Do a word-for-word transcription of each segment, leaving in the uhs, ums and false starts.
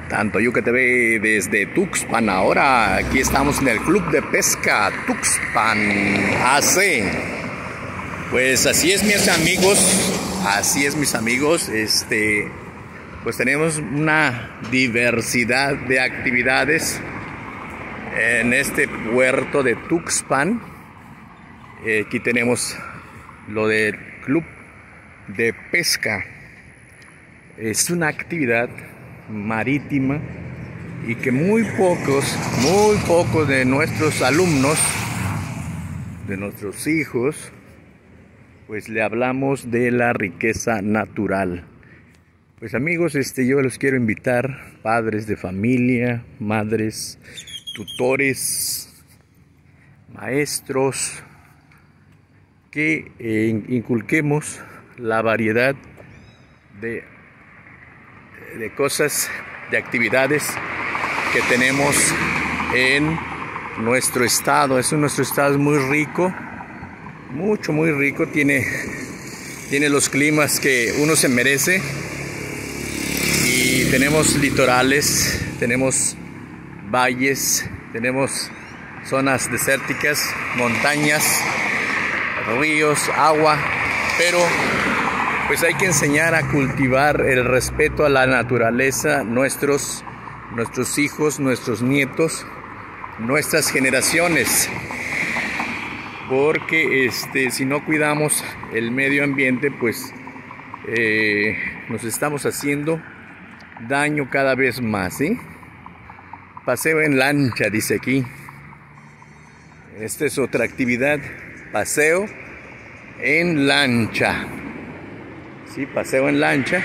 Tantoyuca T V desde Tuxpan. Ahora aquí estamos en el Club de Pesca Tuxpan A C. Pues así es, mis amigos, así es, mis amigos. Este, pues tenemos una diversidad de actividades en este puerto de Tuxpan. Eh, aquí tenemos lo del Club de Pesca. Es una actividad marítima y que muy pocos, muy pocos de nuestros alumnos, de nuestros hijos, pues le hablamos de la riqueza natural. Pues amigos, este, yo los quiero invitar, padres de familia, madres, tutores, maestros, que eh, inculquemos la variedad de de cosas, de actividades que tenemos en nuestro estado. Es nuestro estado es muy rico, mucho, muy rico. Tiene, tiene los climas que uno se merece. Y tenemos litorales, tenemos valles, tenemos zonas desérticas, montañas, ríos, agua, pero pues hay que enseñar a cultivar el respeto a la naturaleza, nuestros, nuestros hijos, nuestros nietos, nuestras generaciones. Porque este, si no cuidamos el medio ambiente, pues eh, nos estamos haciendo daño cada vez más, ¿sí? Paseo en lancha, dice aquí. Esta es otra actividad, paseo en lancha. Sí, paseo en lancha.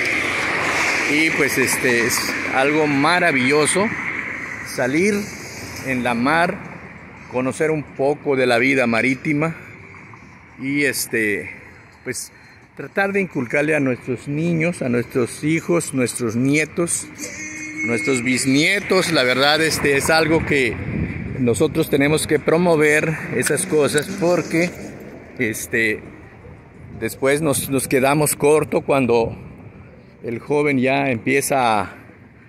Y pues este es algo maravilloso, salir en la mar, conocer un poco de la vida marítima y este pues tratar de inculcarle a nuestros niños, a nuestros hijos, nuestros nietos, nuestros bisnietos. La verdad, este es algo que nosotros tenemos que promover, esas cosas, porque este después nos, nos quedamos cortos cuando el joven ya empieza a,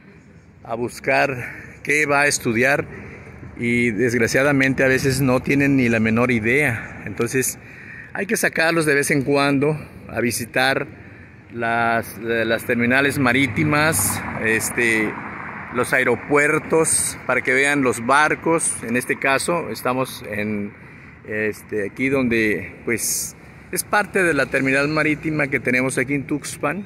a buscar qué va a estudiar y desgraciadamente a veces no tienen ni la menor idea. Entonces hay que sacarlos de vez en cuando a visitar las, las terminales marítimas, este, los aeropuertos, para que vean los barcos. En este caso estamos en este, aquí donde pues es parte de la terminal marítima que tenemos aquí en Tuxpan.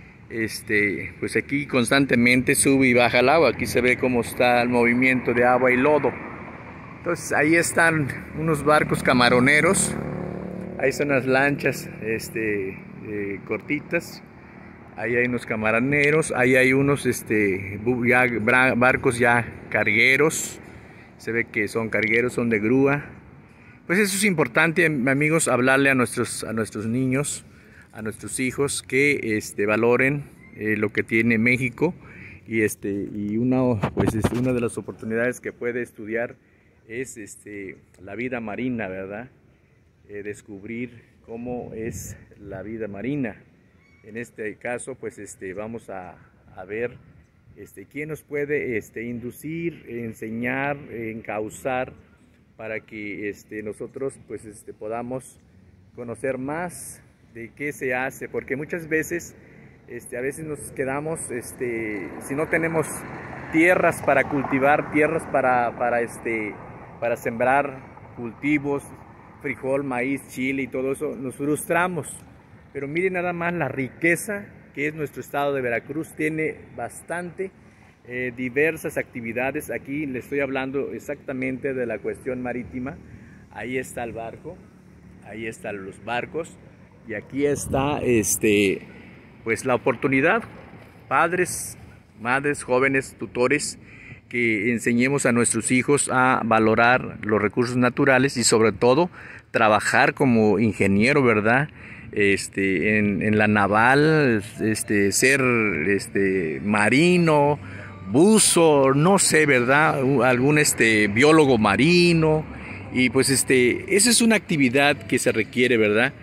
Este, pues aquí constantemente sube y baja el agua. Aquí se ve cómo está el movimiento de agua y lodo. Entonces ahí están unos barcos camaroneros. Ahí son las lanchas este, eh, cortitas. Ahí hay unos camaroneros. Ahí hay unos este, ya, barcos ya cargueros. Se ve que son cargueros, son de grúa. Pues eso es importante, amigos, hablarle a nuestros, a nuestros niños, a nuestros hijos, que este, valoren eh, lo que tiene México. Y, este, y una, pues, es una de las oportunidades que puede estudiar es este, la vida marina, ¿verdad? Eh, descubrir cómo es la vida marina. En este caso, pues este, vamos a, a ver este, quién nos puede este, inducir, enseñar, encauzar, para que este, nosotros pues, este, podamos conocer más de qué se hace, porque muchas veces, este, a veces nos quedamos, este, si no tenemos tierras para cultivar, tierras para, para, este, para sembrar cultivos, frijol, maíz, chile y todo eso, nos frustramos. Pero miren nada más la riqueza que es nuestro estado de Veracruz. Tiene bastante Eh, diversas actividades. Aquí le estoy hablando exactamente de la cuestión marítima. Ahí está el barco, ahí están los barcos y aquí está este pues la oportunidad, padres, madres, jóvenes, tutores, que enseñemos a nuestros hijos a valorar los recursos naturales y sobre todo trabajar como ingeniero, ¿verdad? Este, en, en la naval, este, ser este, marino, buzo, no sé, ¿verdad? Algún este, biólogo marino. Y pues este, esa es una actividad que se requiere, ¿verdad?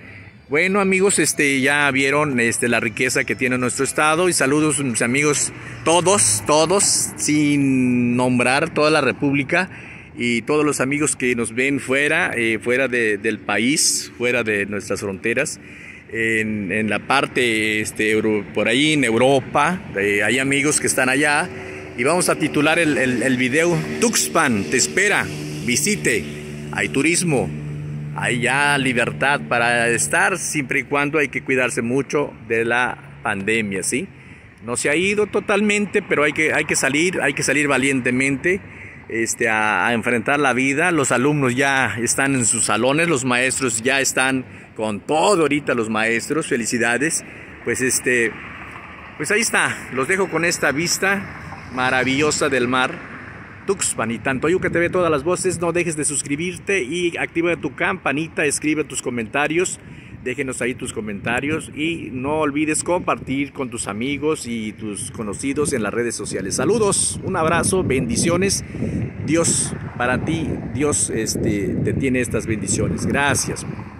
Bueno, amigos, este ya vieron este la riqueza que tiene nuestro estado, y saludos mis amigos todos, todos sin nombrar, toda la República, y todos los amigos que nos ven fuera, eh, fuera de, del país, fuera de nuestras fronteras, en, en la parte este, Euro, por ahí en Europa, eh, hay amigos que están allá, y vamos a titular el, el, el video Tuxpan te espera, visite, hay turismo. Hay ya libertad para estar, siempre y cuando hay que cuidarse mucho de la pandemia, ¿sí? No se ha ido totalmente, pero hay que, hay que salir, hay que salir valientemente este, a, a enfrentar la vida. Los alumnos ya están en sus salones, los maestros ya están con todo ahorita, los maestros, felicidades. Pues, este, pues ahí está, los dejo con esta vista maravillosa del mar. Tuxpan y Tantoyuca T V, todas las voces. No dejes de suscribirte y activa tu campanita, escribe tus comentarios, déjenos ahí tus comentarios y no olvides compartir con tus amigos y tus conocidos en las redes sociales. Saludos, un abrazo, bendiciones. Dios para ti, Dios este, te tiene estas bendiciones. Gracias.